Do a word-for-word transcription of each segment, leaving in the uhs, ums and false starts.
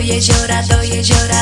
jeziora, do jeziora.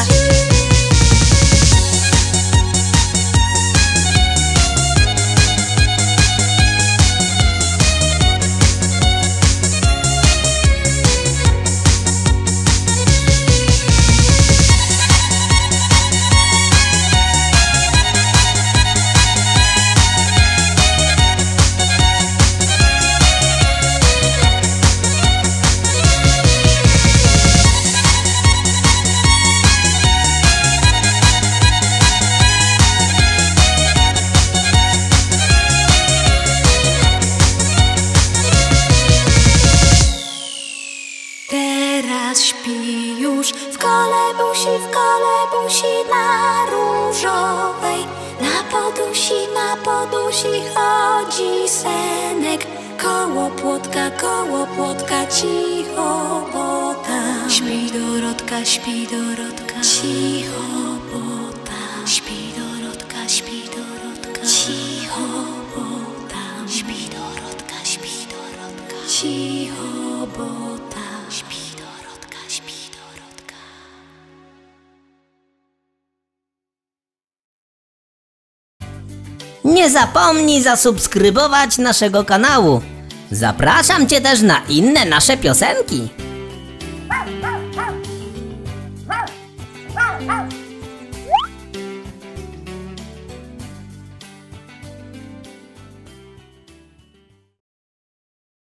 Teraz śpi już w kolebusi, w kolebusi na różowej. Na podusi, na podusi chodzi senek. Koło płotka, koło płotka cicho, bo tam śpi Dorotka, śpi Dorotka. Cicho, bo tam śpi Dorotka, śpi Dorotka. Cicho, bo tam śpi Dorotka, śpi Dorotka. Cicho, bo tam śpi Dorotka, śpi Dorotka. Nie zapomnij zasubskrybować naszego kanału. Zapraszam Cię też na inne nasze piosenki.